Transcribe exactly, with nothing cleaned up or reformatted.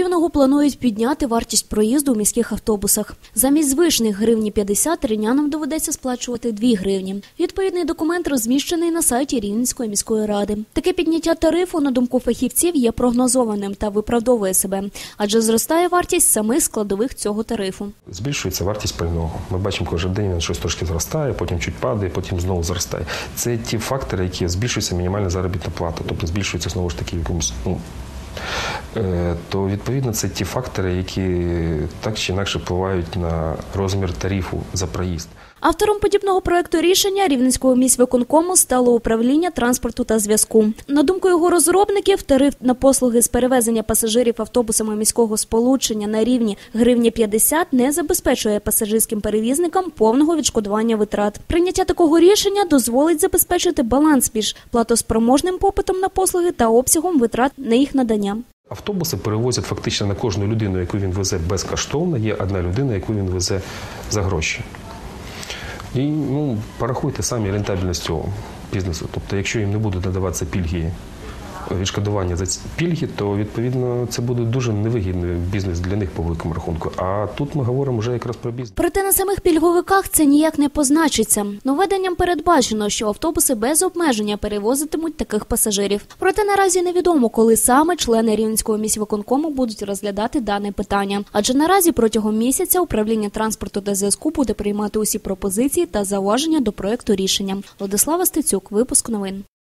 Рівного планують підняти вартість проїзду у міських автобусах. Замість звичних гривні п'ятдесят рівнянам доведеться сплачувати дві гривні. Відповідний документ розміщений на сайті Рівненської міської ради. Таке підняття тарифу, на думку фахівців, є прогнозованим та виправдовує себе, адже зростає вартість самих складових цього тарифу. Збільшується вартість пального. Ми бачимо, кожен день він щось трошки зростає, потім чуть падає, потім знову зростає. Це ті фактори, які збільшується мінімальна заробітна плата, тобто збільшується знову ж таки в якомусь, ну, то, відповідно, це ті фактори, які так чи інакше впливають на розмір тарифу за проїзд. Автором подібного проекту рішення Рівненського міськвиконкому стало управління транспорту та зв'язку. На думку його розробників, тариф на послуги з перевезення пасажирів автобусами міського сполучення на рівні гривні п'ятдесят не забезпечує пасажирським перевізникам повного відшкодування витрат. Прийняття такого рішення дозволить забезпечити баланс між платоспроможним попитом на послуги та обсягом витрат на їх надання. Автобуси перевозять фактично на кожну людину, яку він везе безкоштовно, є одна людина, яку він везе за гроші. І, ну, порахуйте самі рентабельність цього бізнесу. Тобто, якщо їм не будуть надаватися пільги, відшкодування за ці пільги, то, відповідно, це буде дуже невигідний бізнес для них по великому рахунку. А тут ми говоримо вже якраз про бізнес. Проте на самих пільговиках це ніяк не позначиться. Нововведенням передбачено, що автобуси без обмеження перевозитимуть таких пасажирів. Проте наразі невідомо, коли саме члени Рівненського міськвиконкому будуть розглядати дане питання. Адже наразі протягом місяця управління транспорту та зв'язку буде приймати усі пропозиції та зауваження до проекту рішення. Владислава Стецюк, випуск новин.